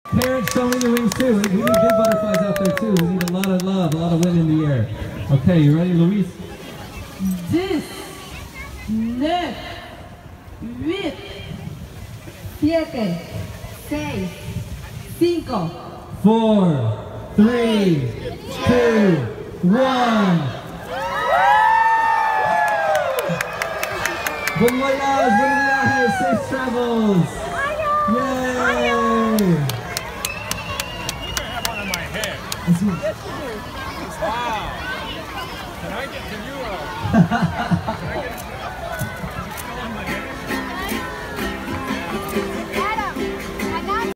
Parents, show me the wings too. We need big butterflies out there too. We need a lot of love, a lot of wind in the air. Okay, you ready, Luis? 10, 9, 8, 7, 6, 5, 4, 3, 2, 1. Bon voyage, bon viaje, safe travels. Yay! I have one on my head. Wow. Can I get, can you, can I get